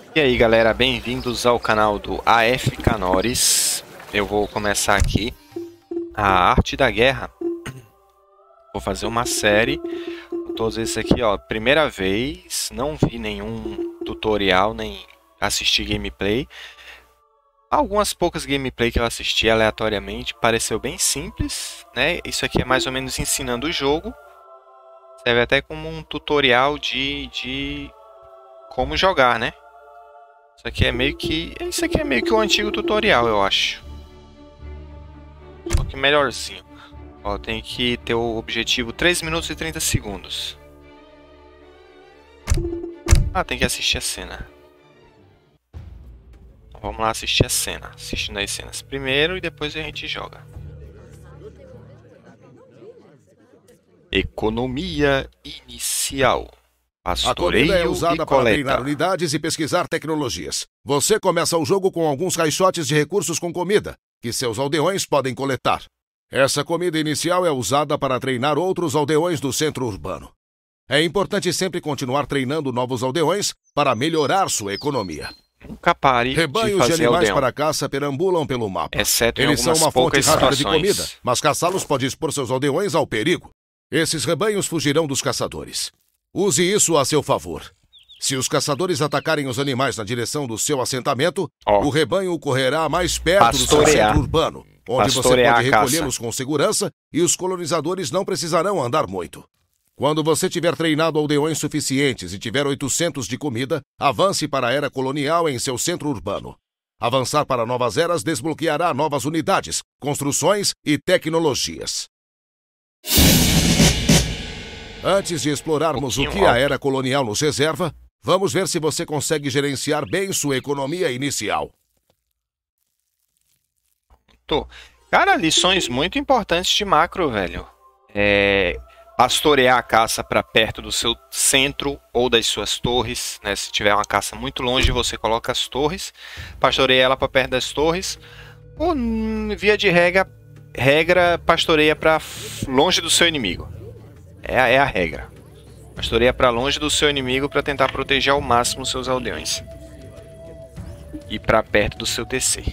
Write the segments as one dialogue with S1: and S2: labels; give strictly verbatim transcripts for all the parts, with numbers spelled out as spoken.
S1: E aí galera, bem-vindos ao canal do A F Canores. Eu vou começar aqui a Arte da Guerra. Vou fazer uma série com todos esses aqui, ó. Primeira vez, não vi nenhum tutorial, nem assisti gameplay. Algumas poucas gameplay que eu assisti aleatoriamente, pareceu bem simples, né? Isso aqui é mais ou menos ensinando o jogo. Serve até como um tutorial de, de como jogar, né? Isso aqui é meio que, isso aqui é meio que o antigo tutorial, eu acho. Só que melhorzinho. Ó, tem que ter o objetivo três minutos e trinta segundos. Ah, tem que assistir a cena. Vamos lá assistir a cena. Assistindo as cenas primeiro e depois a gente joga. Economia inicial. Pastoreio
S2: a comida é usada
S1: e
S2: para
S1: coleta.
S2: treinar unidades e pesquisar tecnologias. Você começa o jogo com alguns caixotes de recursos com comida, que seus aldeões podem coletar. Essa comida inicial é usada para treinar outros aldeões do centro urbano. É importante sempre continuar treinando novos aldeões para melhorar sua economia.
S1: Nunca pare
S2: Rebanhos
S1: de fazer
S2: de animais
S1: aldeão.
S2: para caça perambulam pelo mapa.
S1: Exceto em
S2: Eles são
S1: algumas
S2: uma fonte
S1: poucas
S2: rápida de
S1: situações.
S2: comida, mas caçá-los pode expor seus aldeões ao perigo. Esses rebanhos fugirão dos caçadores. Use isso a seu favor. Se os caçadores atacarem os animais na direção do seu assentamento,
S1: Ó.
S2: o rebanho correrá mais perto do seu
S1: Pastorear.
S2: centro urbano, onde você
S1: Pastorear
S2: pode
S1: a caça.
S2: recolhê-los com segurança e os colonizadores não precisarão andar muito. Quando você tiver treinado aldeões suficientes e tiver oitocentos de comida, avance para a era colonial em seu centro urbano. Avançar para novas eras desbloqueará novas unidades, construções e tecnologias. Antes de explorarmos
S1: Um
S2: o que a era colonial nos reserva, vamos ver se você consegue gerenciar bem sua economia inicial.
S1: Tô. Cara, lições muito importantes de macro, velho. É... Pastorear a caça para perto do seu centro ou das suas torres, né? Se tiver uma caça muito longe, você coloca as torres, pastoreia ela para perto das torres, ou via de regra, regra pastoreia para longe do seu inimigo. É a, é a regra. Pastoreia para longe do seu inimigo para tentar proteger ao máximo os seus aldeões. E para perto do seu T C.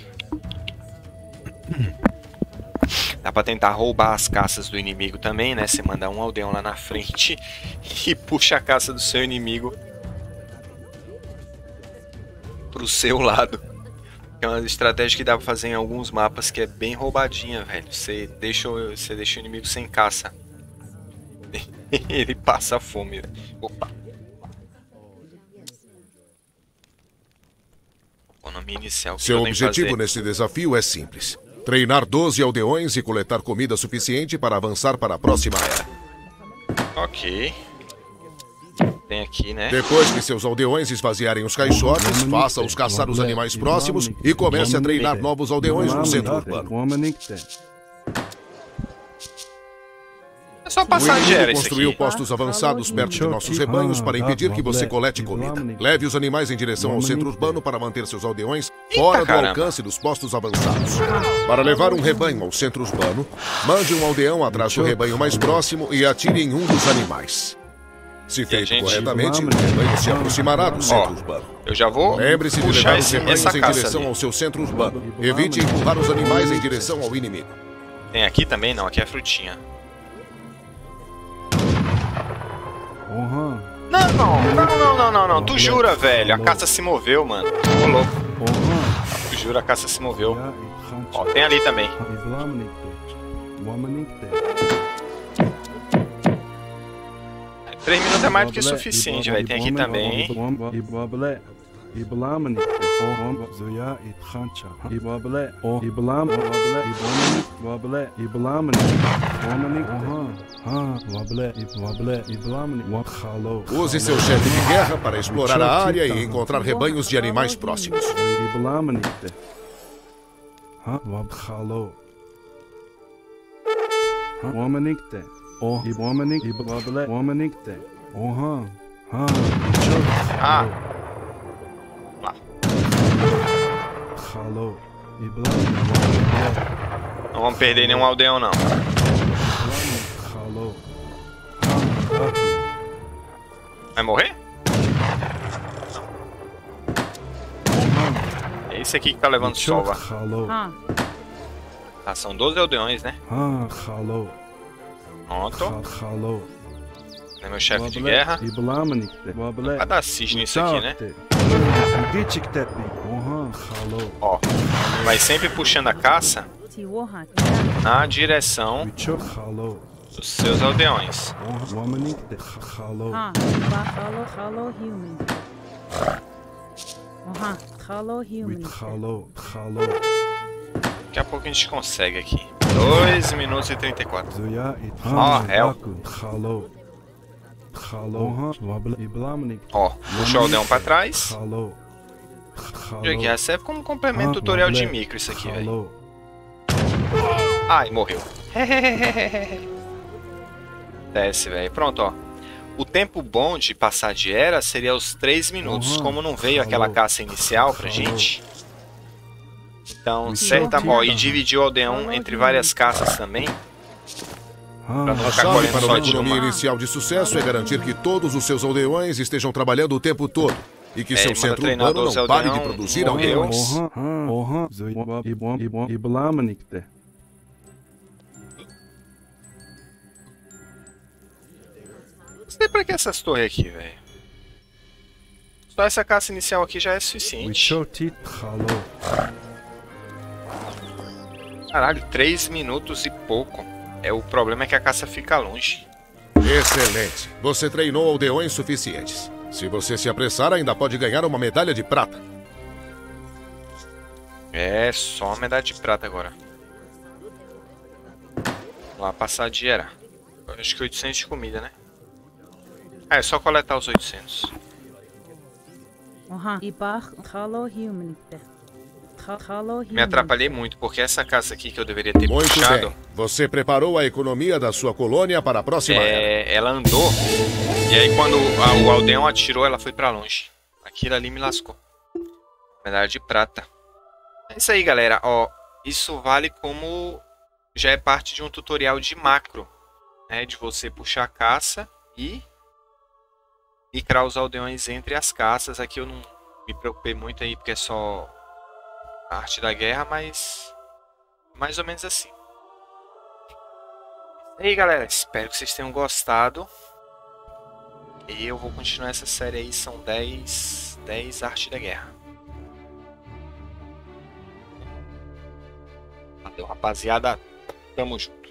S1: Dá pra tentar roubar as caças do inimigo também, né? Você manda um aldeão lá na frente e puxa a caça do seu inimigo pro seu lado. É uma estratégia que dá pra fazer em alguns mapas que é bem roubadinha, velho. Você deixa, você deixa o inimigo sem caça. Ele passa fome. Opa. Economia inicial.
S2: Seu objetivo nesse desafio é simples. Treinar doze aldeões e coletar comida suficiente para avançar para a próxima era.
S1: Ok. Tem aqui, né?
S2: Depois que seus aldeões esvaziarem os caixotes, faça-os caçar os animais próximos e comece a treinar novos aldeões no centro urbano.
S1: É só
S2: O
S1: passar de era
S2: inimigo
S1: isso
S2: construiu
S1: aqui.
S2: postos avançados perto de nossos rebanhos para impedir que você colete comida. Leve os animais em direção ao centro urbano para manter seus aldeões fora do
S1: caramba.
S2: alcance dos postos avançados. Para levar um rebanho ao centro urbano, mande um aldeão atrás do rebanho mais próximo e atire em um dos animais. Se feito
S1: gente?
S2: corretamente, o rebanho se aproximará do centro
S1: Ó,
S2: urbano.
S1: Eu já vou
S2: Lembre-se de
S1: puxar
S2: levar os
S1: esse,
S2: rebanhos
S1: essa
S2: em
S1: caça
S2: direção
S1: ali.
S2: ao seu centro urbano. Evite empurrar os animais em direção ao inimigo.
S1: Tem aqui também? Não, aqui é frutinha. Não, não, não, não, não, não, não. Tu jura, velho? A caça se moveu, mano. Ô, louco. Tu jura, a caça se moveu. Ó, tem ali também. Três minutos é mais do que suficiente, velho. Tem aqui também.
S2: Use seu chefe de guerra para explorar a área e encontrar rebanhos de animais próximos.
S1: Ah. Lá. Não vamos perder nenhum aldeão, não. Vai morrer? esse aqui que tá levando sol lá?
S3: Ah,
S1: Ah, são doze aldeões, né?
S4: Ah, hallo.
S1: Pronto.
S4: Hallo.
S1: É meu chefe de guerra. Vai dar cisne nisso aqui, né? Ó, vai sempre puxando a caça
S3: Tiwoha.
S1: na direção dos seus aldeões.
S3: Ah, ba hello, hello human. Oha, hello human.
S1: Daqui a pouco a gente consegue aqui. dois minutos e trinta e quatro. Ó, El. Ó, puxa o aldeão pra trás. Jogo guerra serve como complemento tutorial de micro isso aqui, velho. Ai, morreu. Desce, velho. Pronto, ó. O tempo bom de passar de era seria os três minutos. Como não veio aquela caça inicial pra gente. Então, certa... Ó, e dividir o aldeão entre várias caças também. Pra não
S2: A
S1: ficar
S2: chave
S1: colhendo
S2: para
S1: só
S2: uma
S1: de
S2: economia
S1: uma.
S2: inicial de sucesso é garantir que todos os seus aldeões estejam trabalhando o tempo todo e que
S1: É,
S2: seu
S1: manda
S2: centro
S1: treinar
S2: urbano
S1: doze
S2: não pare de
S1: aldeão,
S2: produzir
S1: morreu.
S2: aldeões.
S1: Não sei pra que essas torres aqui, velho. Só essa caça inicial aqui já é suficiente. Caralho, três minutos e pouco. É, o problema é que a caça fica longe.
S2: Excelente. Você treinou aldeões suficientes. Se você se apressar, ainda pode ganhar uma medalha de prata.
S1: É, só uma medalha de prata agora. Vamos lá, passar de era. Acho que oitocentos de comida, né? Ah, é só coletar os oitocentos.
S3: Oha, ibar hello human. Hello human.
S1: Me atrapalhei muito, porque essa caça aqui que eu deveria ter
S2: Muito
S1: puxado...
S2: bem. Você preparou a economia da sua colônia para a próxima era.
S1: É, ela andou, e aí quando a, o aldeão atirou, ela foi pra longe. Aquilo ali me lascou. Medalha de prata. É isso aí, galera. Ó, isso vale como... Já é parte de um tutorial de macro. Né, de você puxar a caça e... E criar os aldeões entre as caças. Aqui eu não me preocupei muito aí, porque é só... a arte da guerra, mas... mais ou menos assim. E aí, galera, espero que vocês tenham gostado. E eu vou continuar essa série aí, são dez, dez Arte da Guerra. Valeu, rapaziada. Tamo junto.